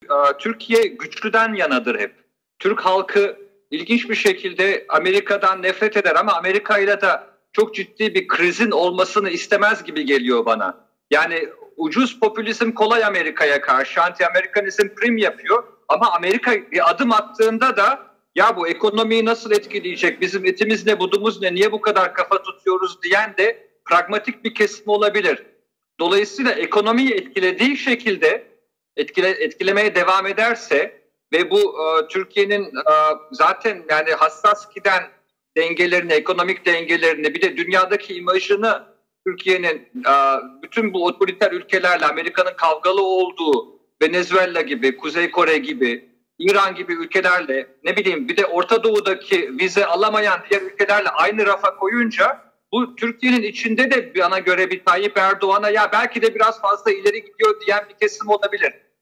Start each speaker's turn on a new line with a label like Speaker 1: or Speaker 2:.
Speaker 1: Türkiye güçlüden yanadır hep. Türk halkı ilginç bir şekilde Amerika'dan nefret eder ama Amerika ile de çok ciddi bir krizin olmasını istemez gibi geliyor bana. Yani ucuz popülizm kolay Amerika'ya karşı, anti-Amerikanizm prim yapıyor ama Amerika bir adım attığında da ya bu ekonomiyi nasıl etkileyecek, bizim etimiz ne, budumuz ne, niye bu kadar kafa tutuyoruz diyen de pragmatik bir kesim olabilir. Dolayısıyla ekonomiyi etkilediği şekilde etkilemeye devam ederse ve bu Türkiye'nin zaten yani hassas giden dengelerini, ekonomik dengelerini, bir de dünyadaki imajını Türkiye'nin bütün bu otoriter ülkelerle, Amerika'nın kavgalı olduğu Venezuela gibi, Kuzey Kore gibi, İran gibi ülkelerle, ne bileyim bir de Orta Doğu'daki vize alamayan diğer ülkelerle aynı rafa koyunca bu Türkiye'nin içinde de bana göre bir Tayyip Erdoğan'a ya belki de biraz fazla ileri gidiyor diyen bir kesim olabilir.